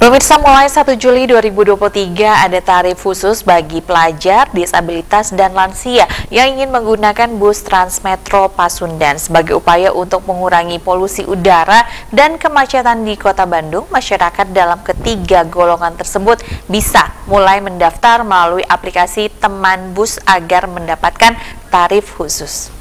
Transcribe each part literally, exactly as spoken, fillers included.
Pemirsa, mulai satu Juli dua ribu dua puluh tiga ada tarif khusus bagi pelajar, disabilitas, dan lansia yang ingin menggunakan bus Transmetro Pasundan. Sebagai upaya untuk mengurangi polusi udara dan kemacetan di Kota Bandung, masyarakat dalam ketiga golongan tersebut bisa mulai mendaftar melalui aplikasi Teman Bus agar mendapatkan tarif khusus.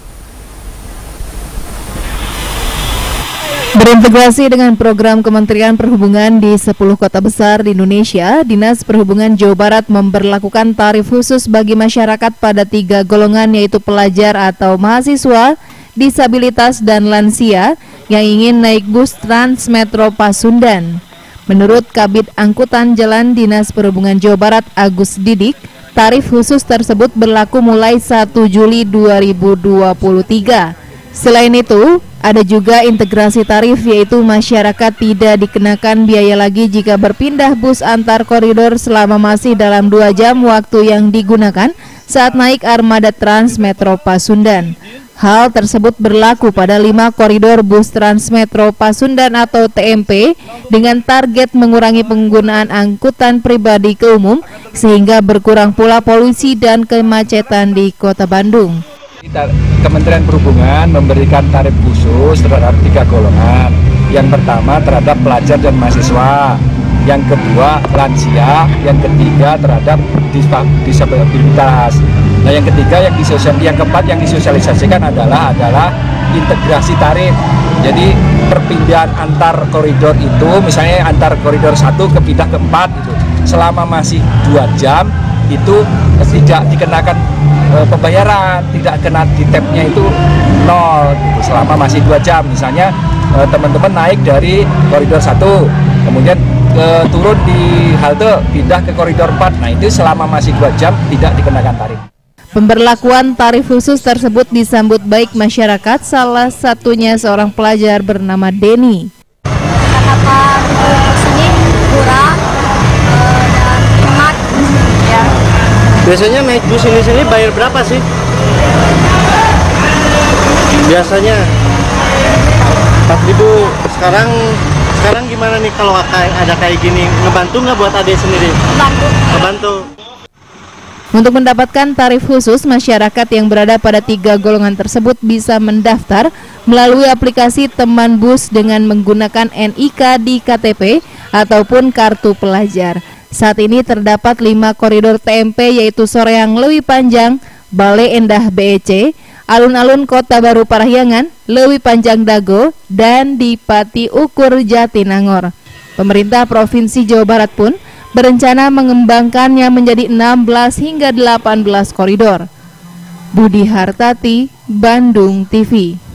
Berintegrasi dengan program Kementerian Perhubungan di sepuluh kota besar di Indonesia, Dinas Perhubungan Jawa Barat memberlakukan tarif khusus bagi masyarakat pada tiga golongan, yaitu pelajar atau mahasiswa, disabilitas, dan lansia yang ingin naik bus Transmetro Pasundan. Menurut Kabid Angkutan Jalan Dinas Perhubungan Jawa Barat Agus Didik, tarif khusus tersebut berlaku mulai satu Juli dua ribu dua puluh tiga. Selain itu, ada juga integrasi tarif, yaitu masyarakat tidak dikenakan biaya lagi jika berpindah bus antar koridor selama masih dalam dua jam waktu yang digunakan saat naik armada Transmetro Pasundan. Hal tersebut berlaku pada lima koridor bus Transmetro Pasundan atau T M P dengan target mengurangi penggunaan angkutan pribadi ke umum sehingga berkurang pula polusi dan kemacetan di Kota Bandung. Kementerian Perhubungan memberikan tarif khusus terhadap tiga golongan. Yang pertama terhadap pelajar dan mahasiswa, yang kedua lansia, yang ketiga terhadap disabilitas. Nah, yang ketiga yang disosial, yang keempat yang disosialisasikan adalah adalah integrasi tarif. Jadi perpindahan antar koridor itu, misalnya antar koridor satu ke pindah ke empat itu, selama masih dua jam itu tidak dikenakan e, pembayaran, tidak kena di tabnya itu nol gitu, selama masih dua jam. Misalnya teman-teman naik dari koridor satu, kemudian e, turun di halte pindah ke koridor empat, nah itu selama masih dua jam tidak dikenakan tarif. Pemberlakuan tarif khusus tersebut disambut baik masyarakat, salah satunya seorang pelajar bernama Denny. Kata sini kurang uh, dan hemat ya. Biasanya naik bus ini sini bayar berapa sih? Biasanya empat ribu. Sekarang sekarang gimana nih kalau ada kayak gini? Ngebantu nggak buat adik sendiri? Ngebantu. Ngebantu. Untuk mendapatkan tarif khusus, masyarakat yang berada pada tiga golongan tersebut bisa mendaftar melalui aplikasi Teman Bus dengan menggunakan N I K di K T P ataupun kartu pelajar. Saat ini terdapat lima koridor T M P, yaitu Soreang Leuwi Panjang, Bale Endah B E C, Alun-Alun Kota Baru Parahyangan, Leuwi Panjang Dago, dan di Pati Ukur Jatinangor. Pemerintah Provinsi Jawa Barat pun berencana mengembangkannya menjadi enam belas hingga delapan belas koridor. Budi Hartati, Bandung T V.